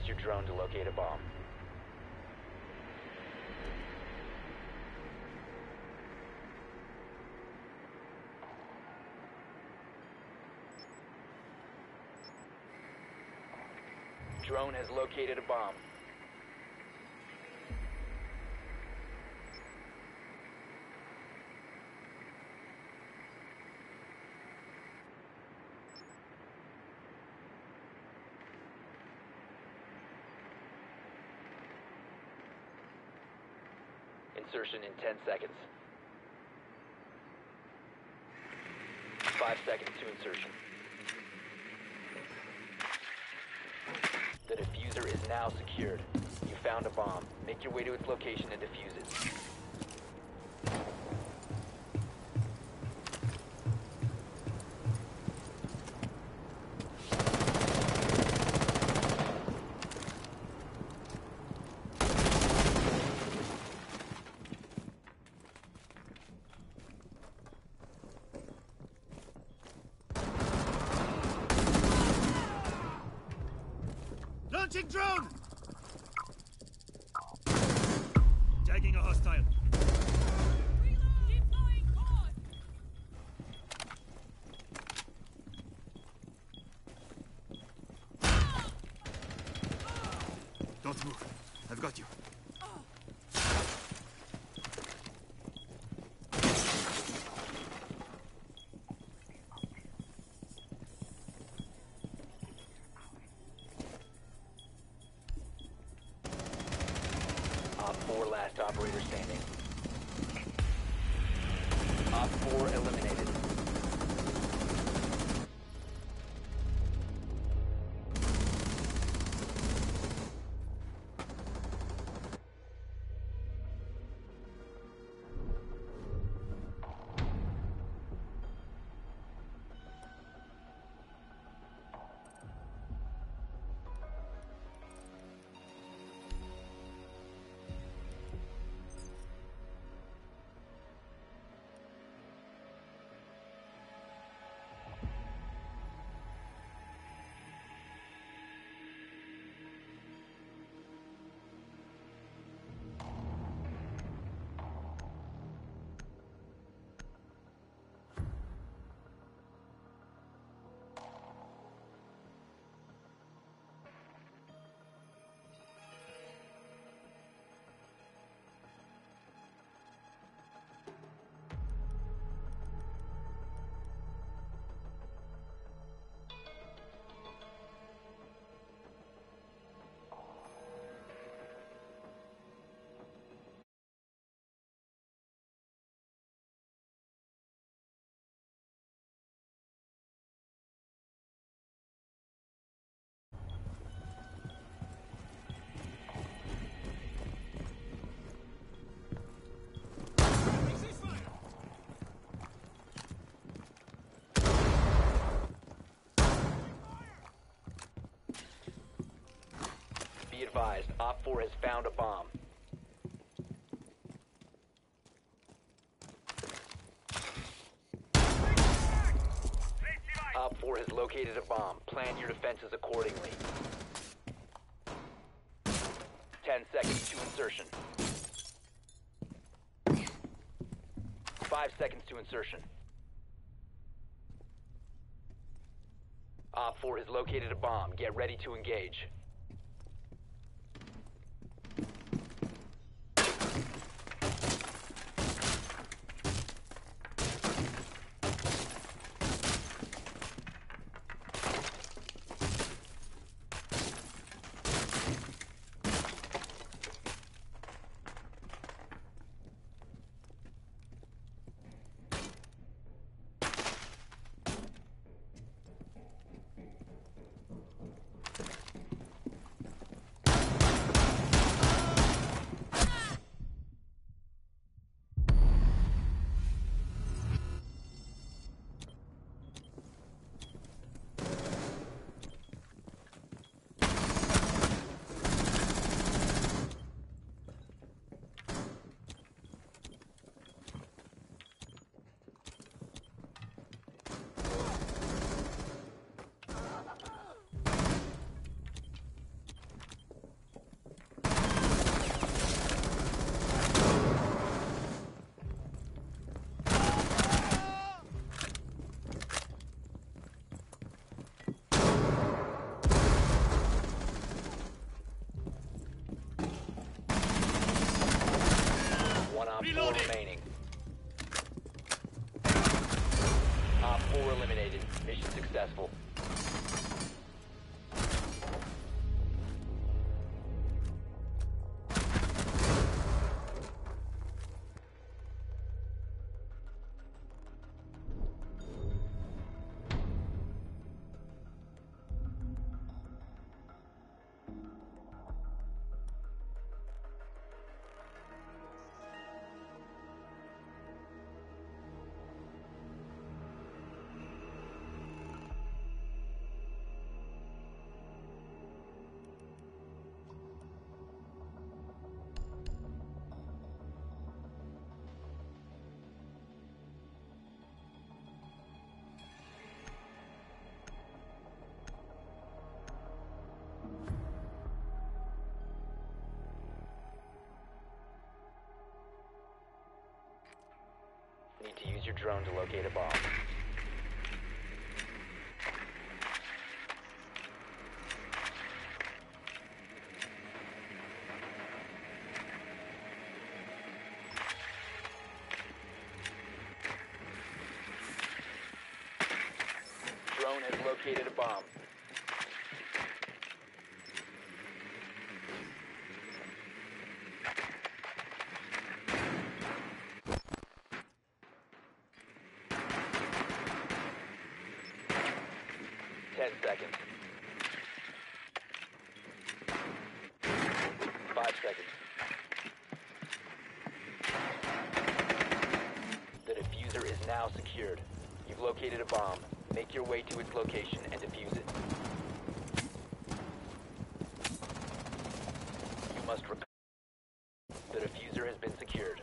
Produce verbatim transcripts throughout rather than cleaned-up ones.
Use your drone to locate a bomb. Drone has located a bomb. Insertion in ten seconds. Five seconds to insertion. The diffuser is now secured. You found a bomb. Make your way to its location and defuse it. Launching drone! Tagging a hostile. Don't move. I've got you. Op four last operator standing. Op four eliminated. Be advised, Op four has found a bomb. Op four has located a bomb. Plan your defenses accordingly. Ten seconds to insertion. Five seconds to insertion. Op four has located a bomb. Get ready to engage. four remaining. Op four eliminated. Mission successful. Need to use your drone to locate a bomb. Drone has located a bomb. Ten seconds. Five seconds. The diffuser is now secured. You've located a bomb. Make your way to its location and defuse it. You must rec- The diffuser has been secured.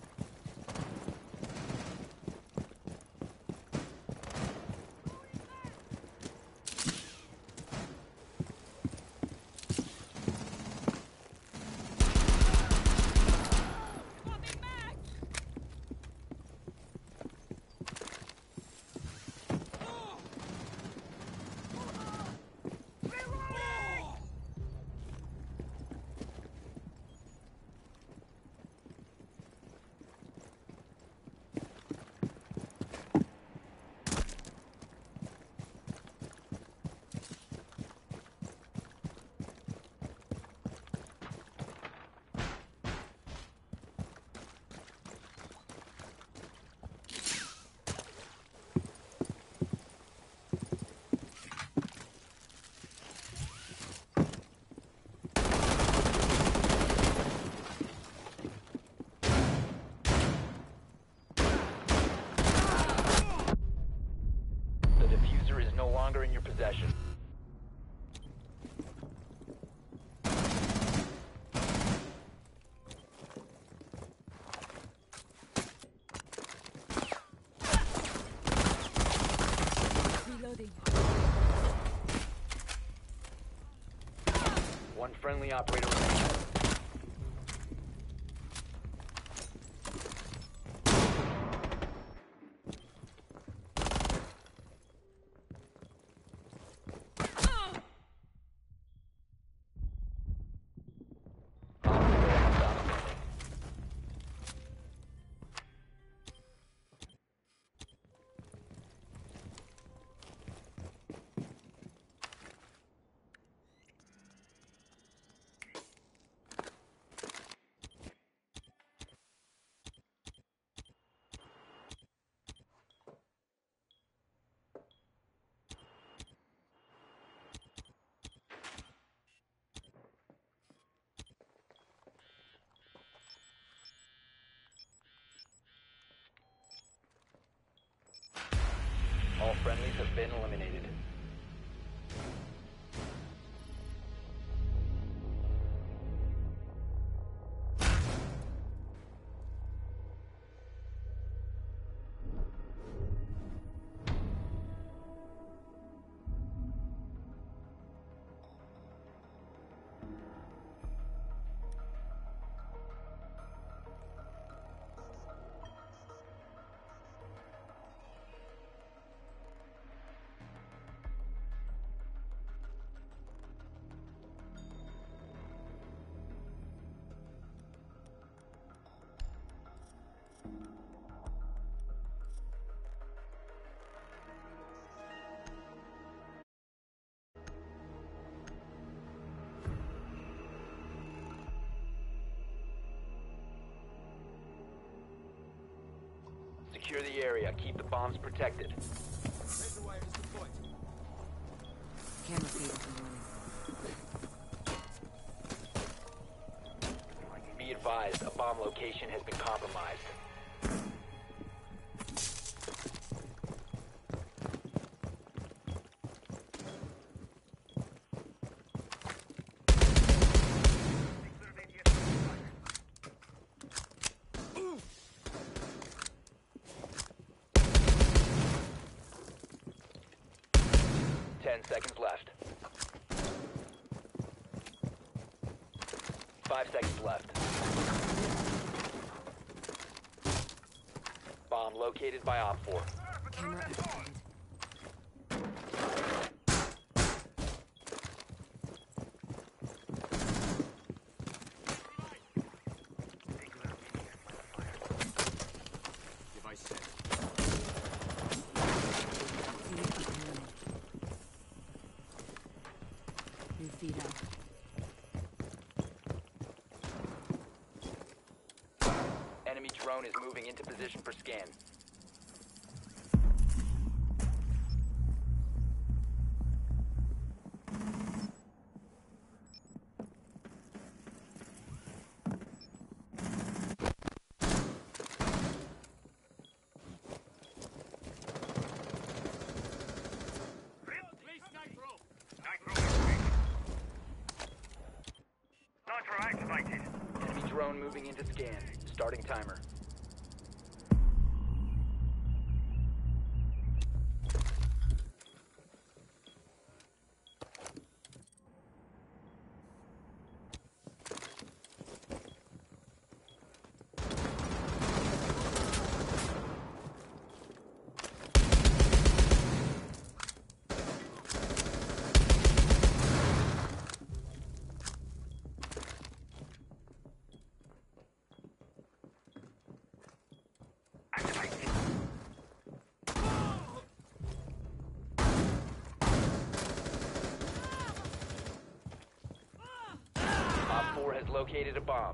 No longer in your possession. Reloading. One friendly operator remaining. secure the area. Keep the bombs protected. Camera feed up and running. Be advised, a bomb location has been compromised. Ten seconds left. Five seconds left. Bomb located by Op four. Camera activated. Device set. Feed up and running. New feed up. Enemy drone is moving into position for scan. Enemy drone moving into scan. Starting timer. Op four has located a bomb.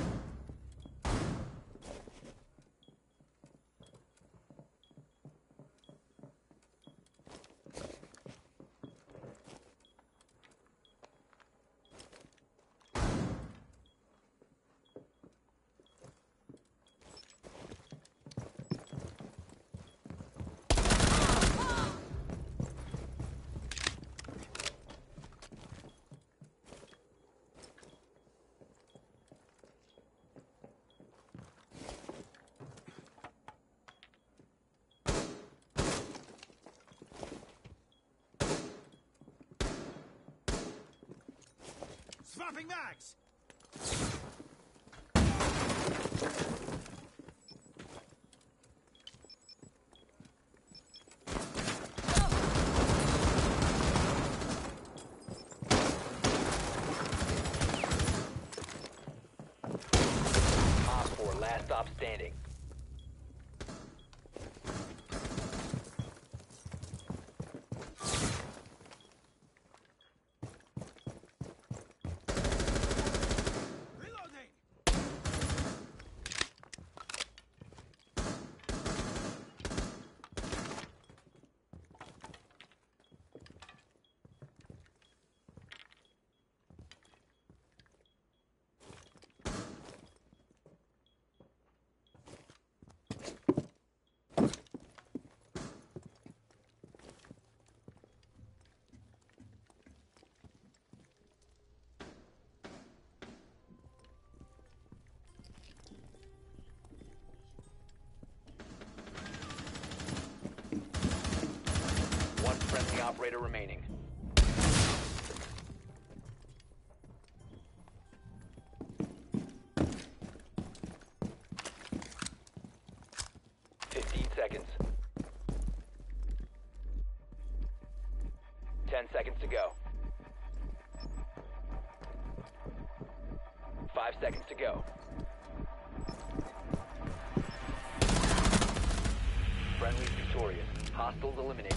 Swapping mags! Op four, last stop standing. Reloading! One friendly operator remaining. Fifteen seconds. Ten seconds to go. Five seconds to go. Friendly victorious. Hostiles eliminated.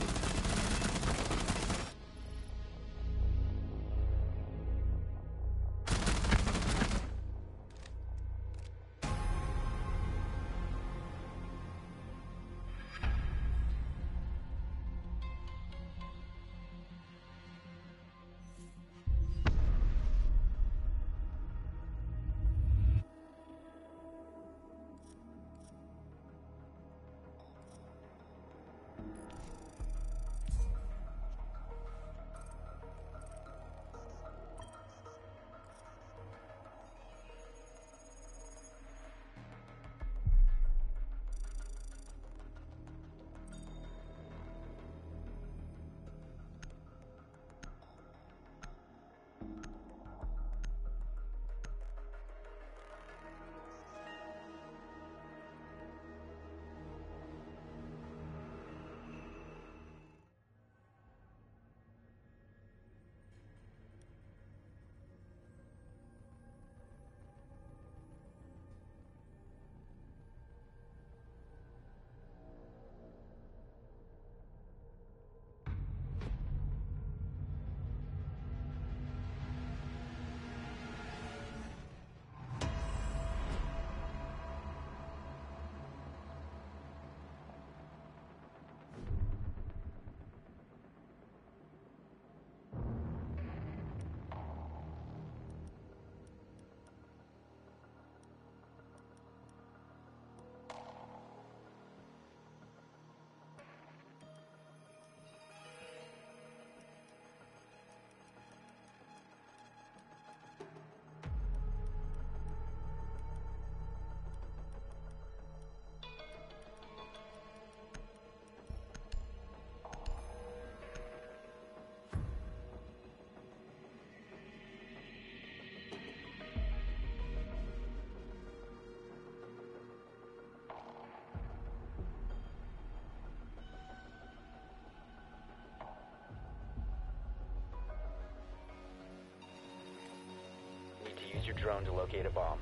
Use your drone to locate a bomb.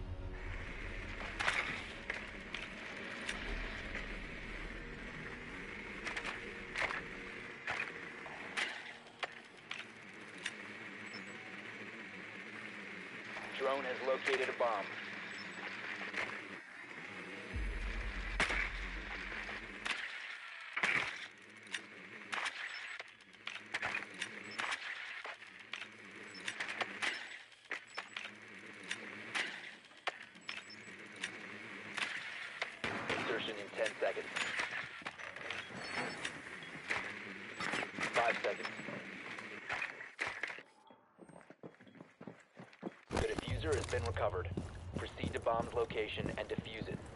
Drone has located a bomb. Insertion in ten seconds. Five seconds. The diffuser has been recovered. Proceed to bomb's location and defuse it.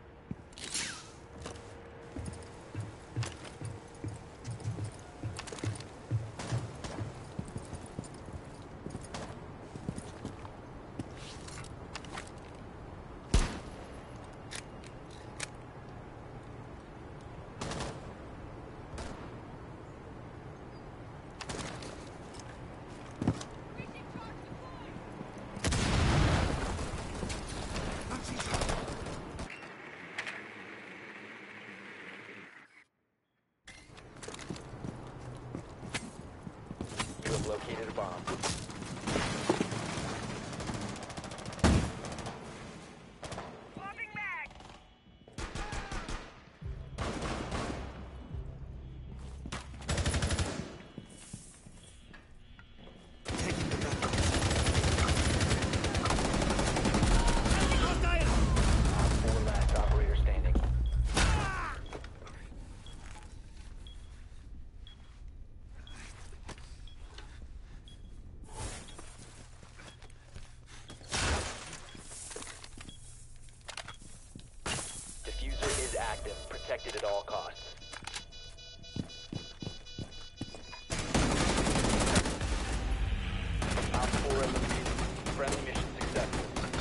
You have located a bomb. Taking the gun. Four last operator standing. Diffuser is active, protected at all costs. Op four eliminated. Friendly mission successful.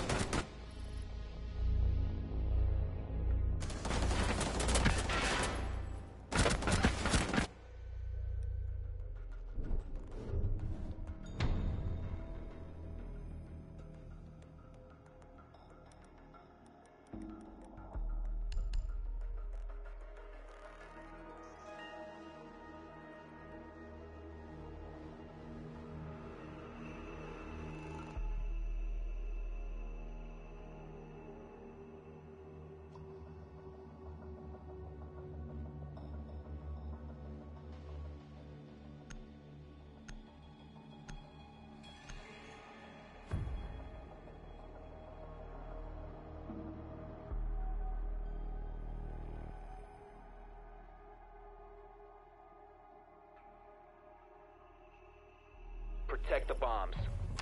Protect the bombs.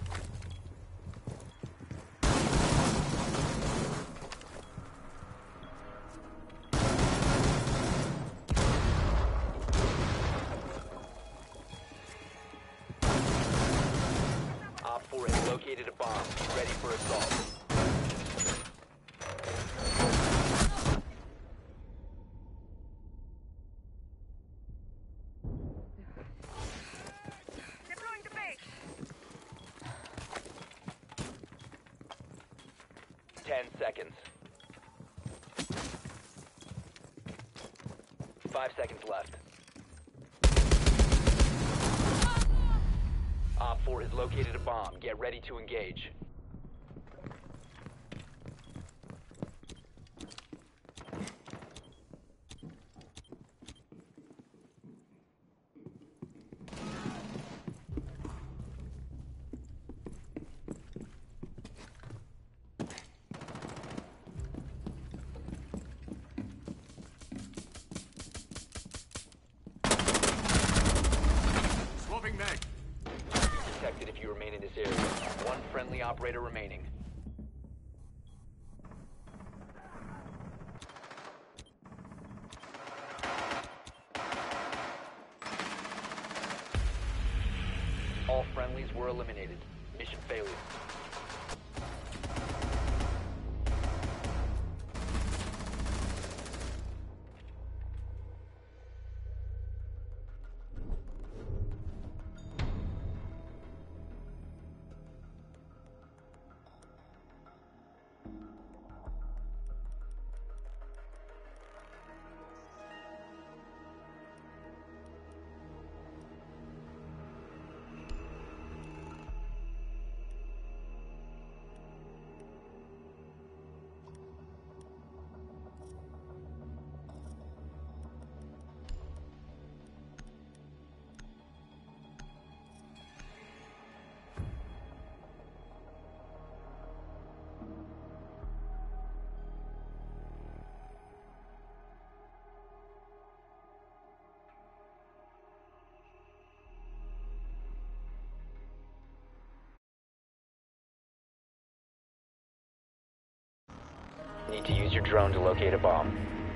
Op four has located a bomb. Be ready for assault. Ten seconds. Five seconds left. Op four has located a bomb. Get ready to engage. Swapping mag. Detected if you remain in this area. One friendly operator remaining. All friendlies were eliminated. Mission failure. Need to use your drone to locate a bomb.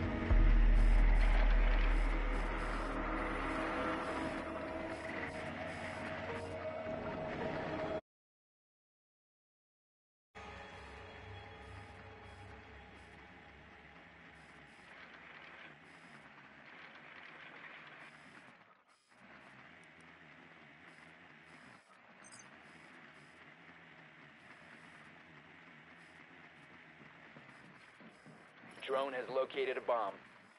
Drone has located a bomb.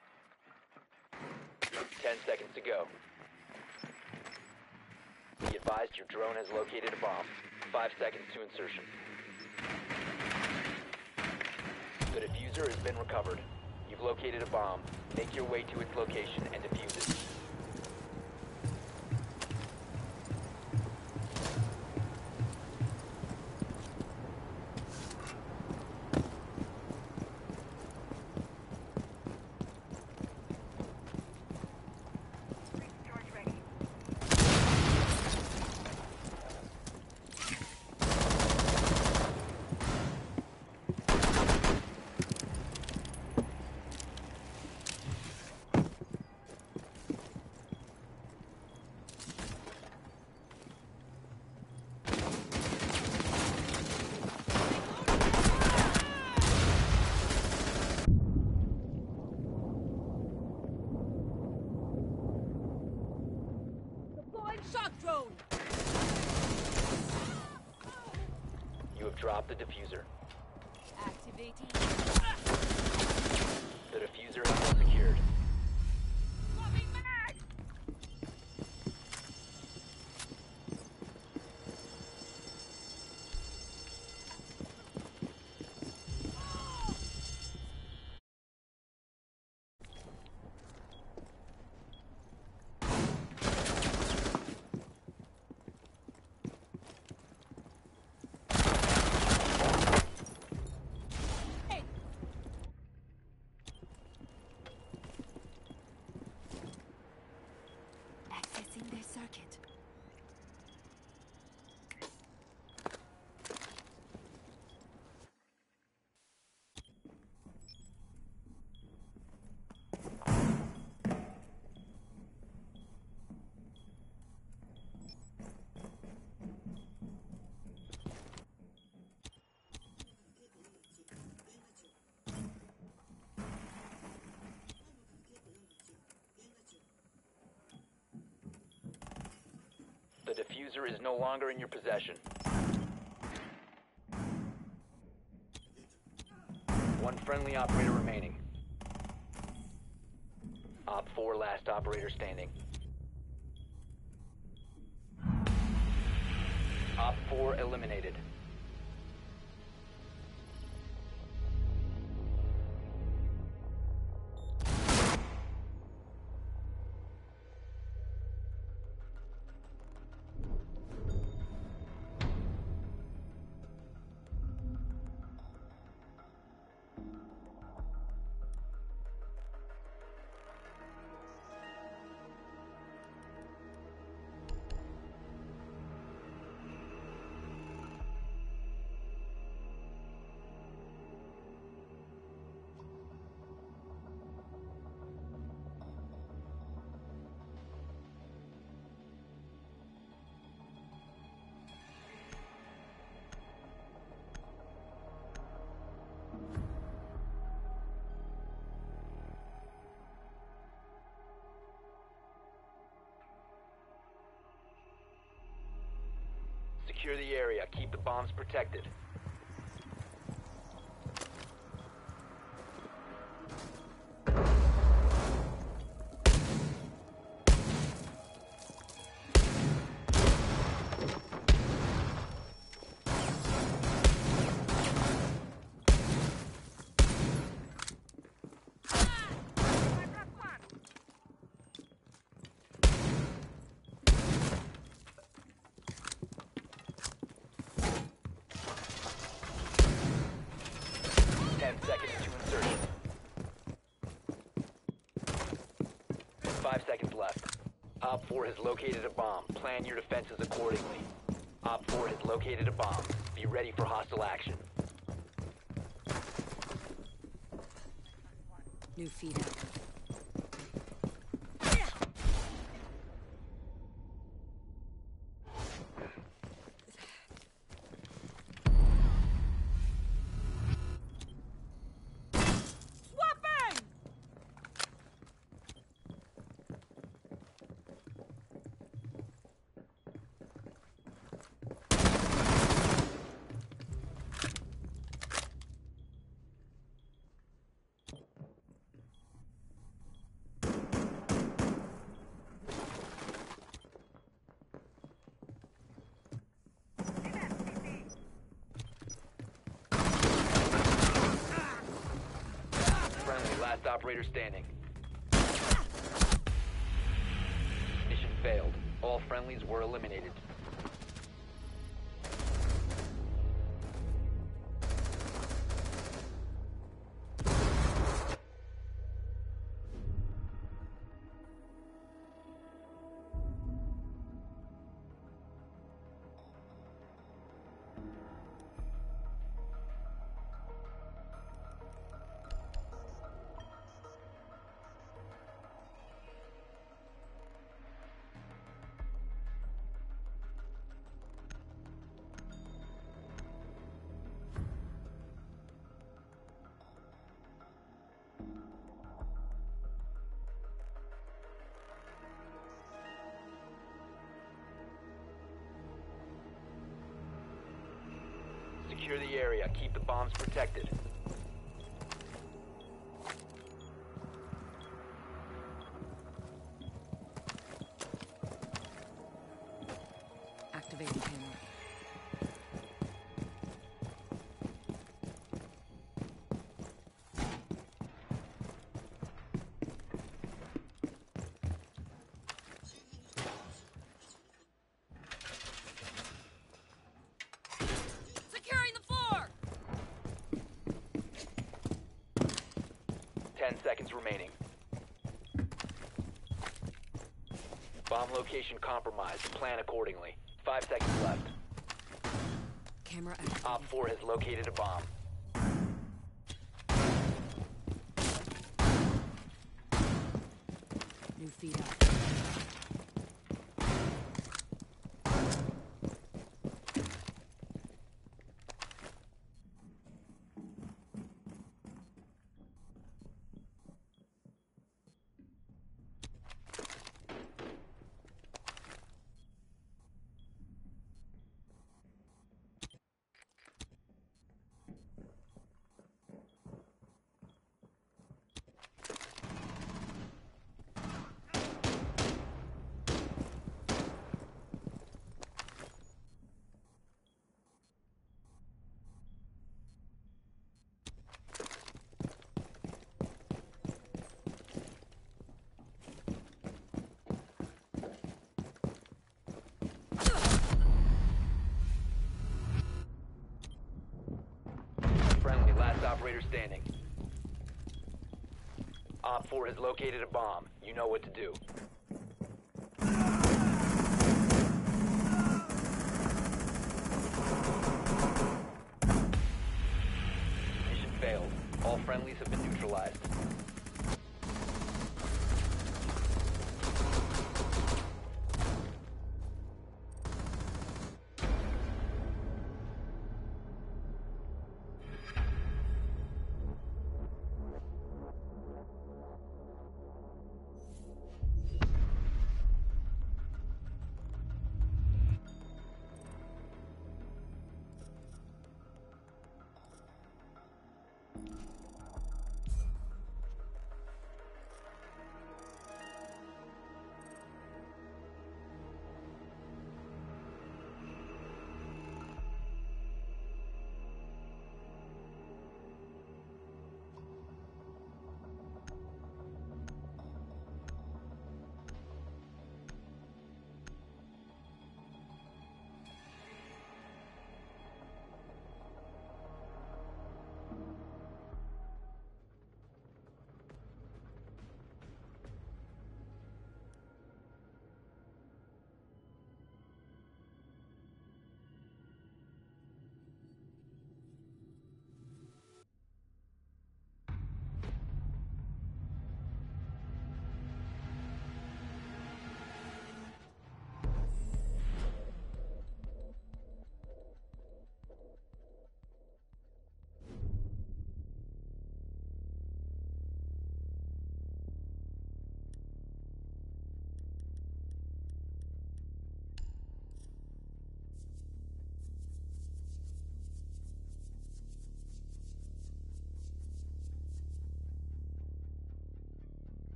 Ten seconds to go. Be advised your drone has located a bomb. Five seconds to insertion. The diffuser has been recovered. You've located a bomb. Make your way to its location and defuse it. Shock drone! You have dropped the diffuser. Activating. The diffuser has been secured. Accessing their circuit. The diffuser is no longer in your possession. One friendly operator remaining. Op four, last operator standing. Op four eliminated. Secure the area. Keep the bombs protected. Ten seconds to insertion. Five seconds left. Op four has located a bomb. Plan your defenses accordingly. Op four has located a bomb. Be ready for hostile action. New feed up. Last operator standing. Mission failed. All friendlies were eliminated. Secure the area. Keep the bombs protected. Activating camera. Securing the floor! Ten seconds remaining. Bomb location compromised. Plan accordingly. Five seconds left. Camera activated. Op four has located a bomb. New feed up. Friendly, last operator standing. Op four has located a bomb. You know what to do. Mission failed. All friendlies have been neutralized.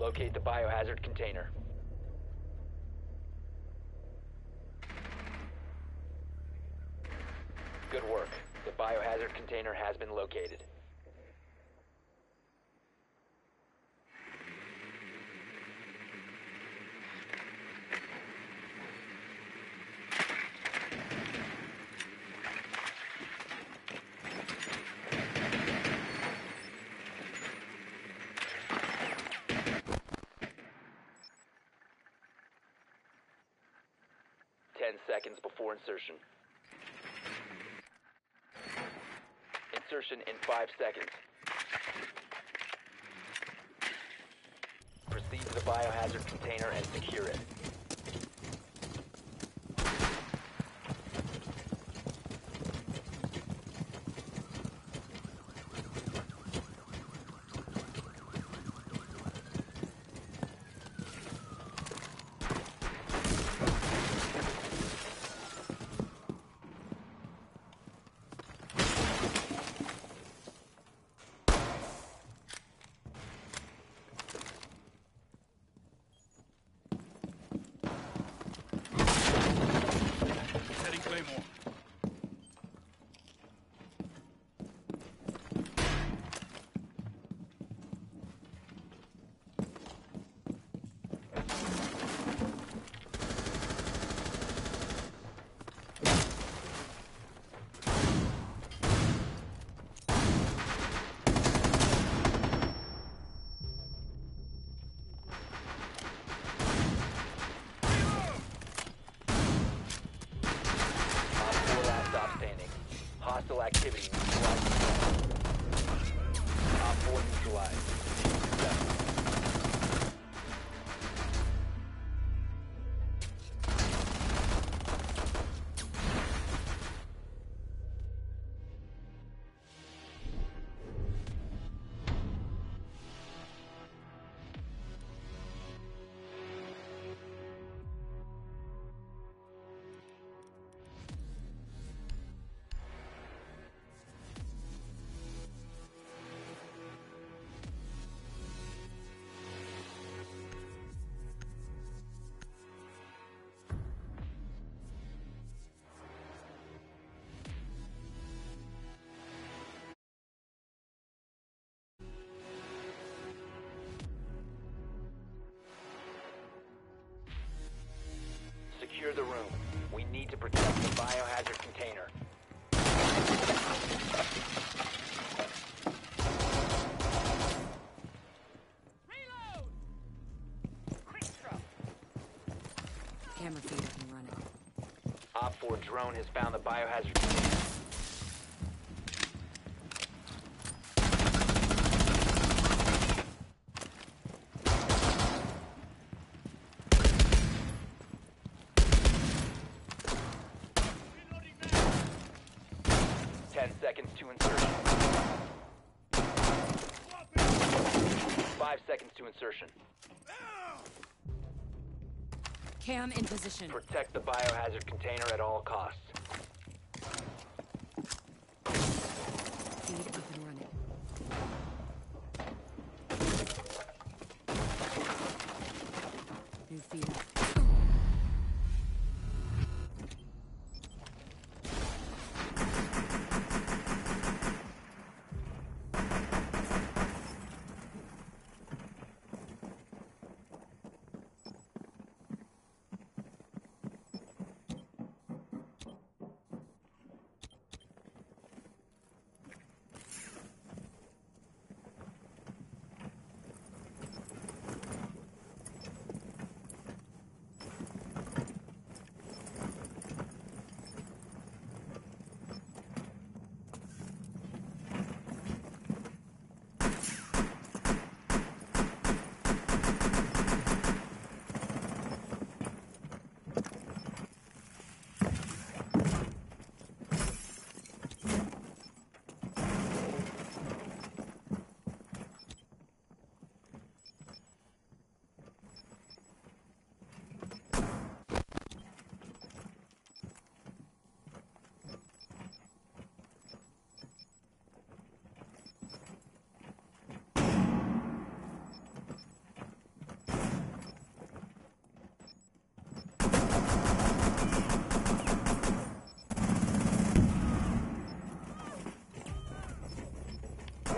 Locate the biohazard container. Good work. The biohazard container has been located. Ten seconds before insertion. Insertion in five seconds. Proceed to the biohazard container and secure it. Setting Claymore. Hostile activity neutralized. Op four neutralized. Successful. Secure the room. We need to protect the biohazard container. Reload! Quick throw. Camera feed up and running. Op four drone has found the biohazard container. Ten seconds to insertion. Five seconds to insertion. Cam in position. Protect the biohazard container at all costs. Feed up and running. New feed up.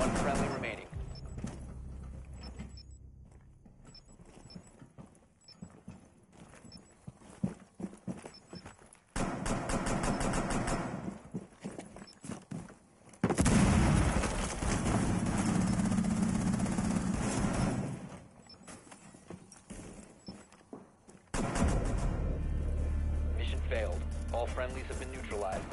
One friendly remaining. Mission failed. All friendlies have been neutralized.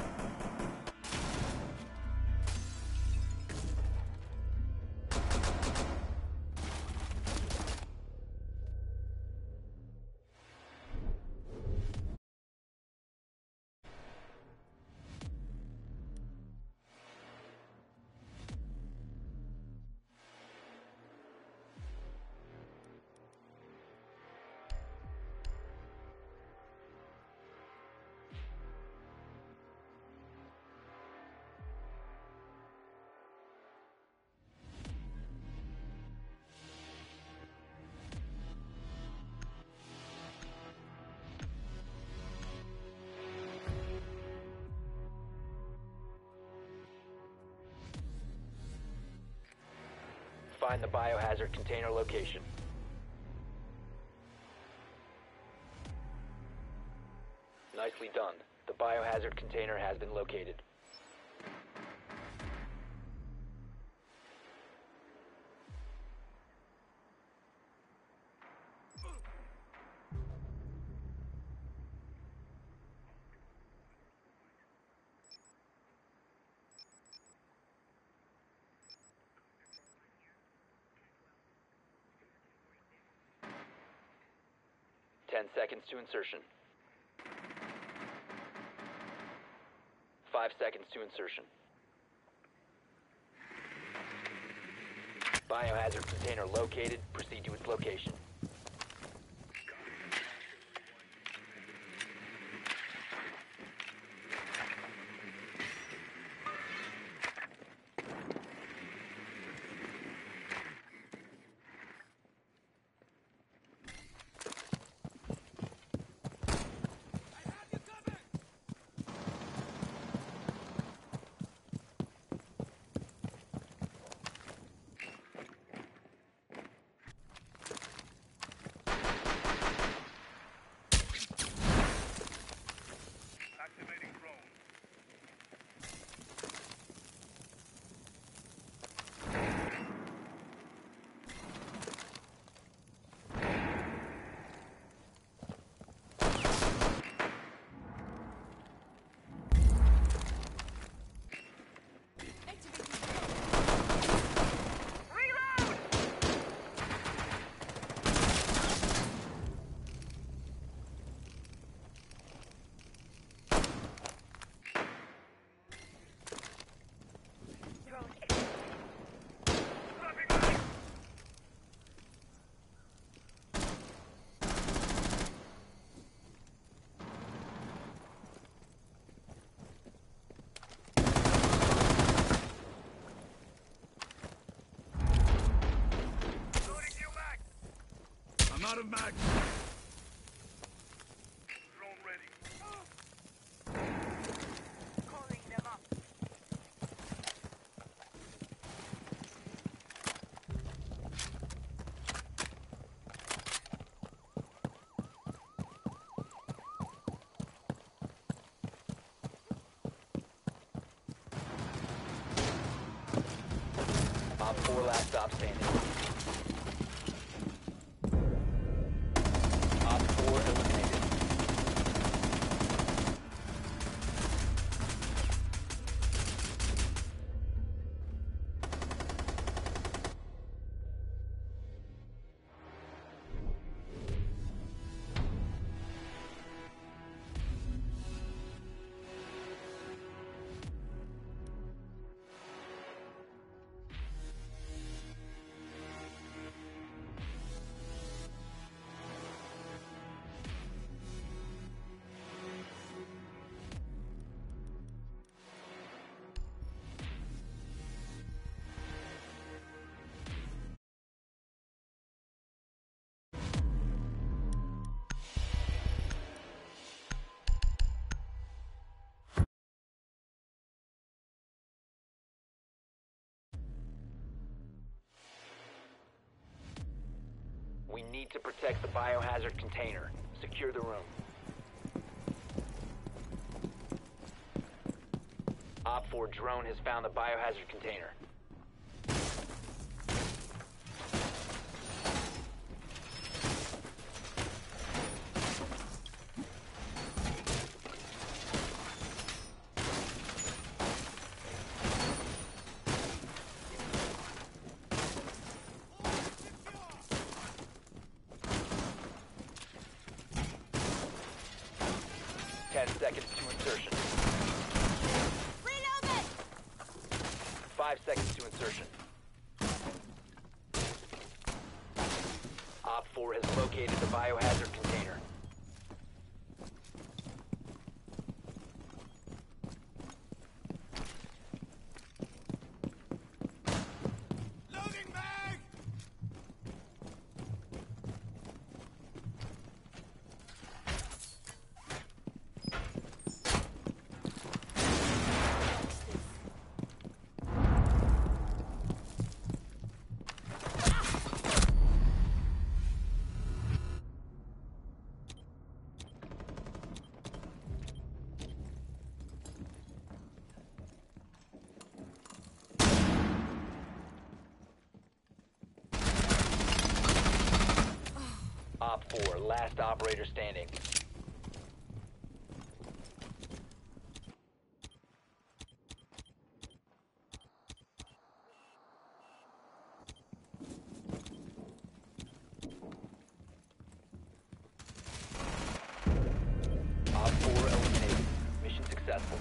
Find the biohazard container location. Nicely done. The biohazard container has been located. Ten seconds to insertion. Five seconds to insertion. Biohazard container located. Proceed to its location. Activating drone. I'm out of mag. Drone ready. Calling them up. Op four last stop standing. Op four eliminated. We need to protect the biohazard container. Secure the room. Op four drone has found the biohazard container. Ten seconds to insertion. Reloaded! Five seconds to insertion. Op four has located the biohazard container. Loading mag! Op four, last operator standing. Op four eliminated. Mission successful.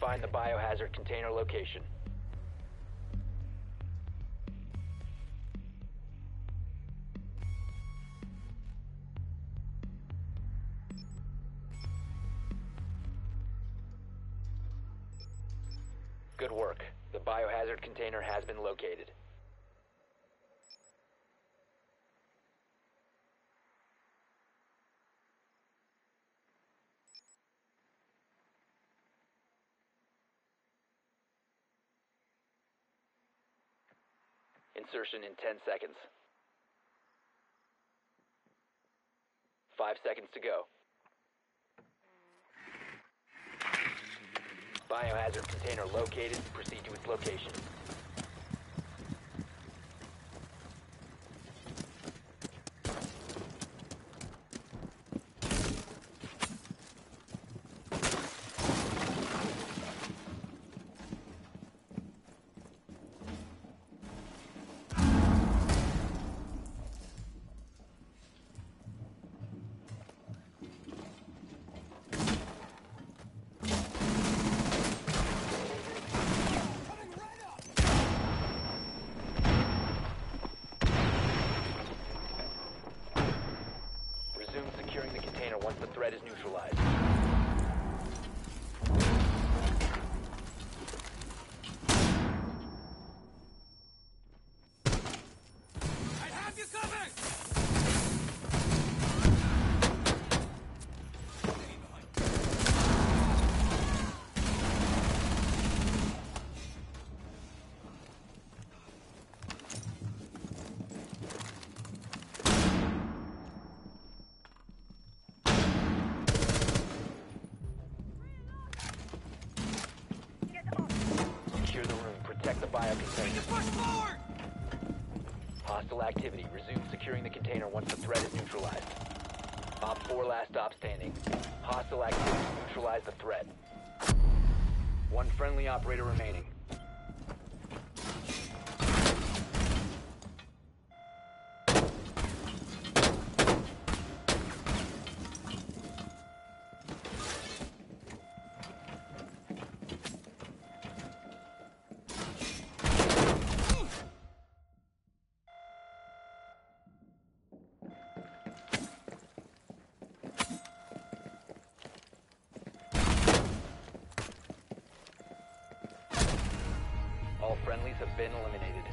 find the biohazard container location. Good work. The biohazard container has been located. Insertion in ten seconds. Five seconds to go. Biohazard container located. Proceed to its location. Resume securing the container once the threat is neutralized. I have you covered! Secure the room. Protect the bio container. Push forward! Hostile activity. Resume securing the container once the threat is neutralized. Op four last stop standing. Hostile activity. Neutralize the threat. One friendly operator remaining. All friendlies have been eliminated.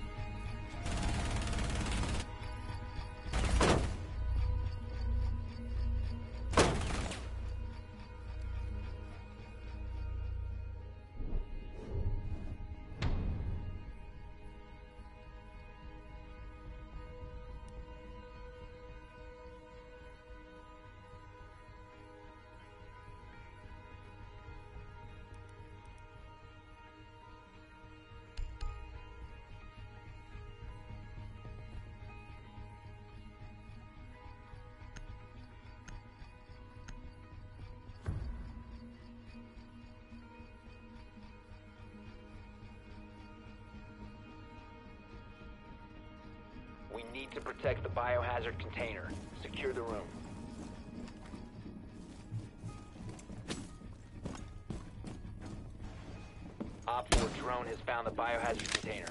We need to protect the biohazard container. Secure the room. Op four drone has found the biohazard container.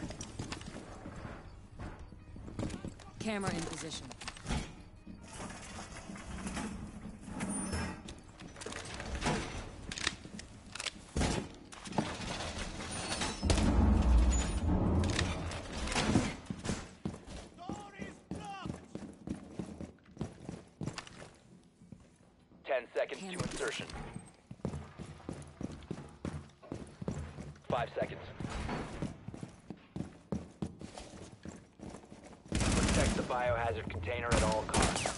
Camera in position. Ten seconds to insertion. Five seconds. Protect the biohazard container at all costs.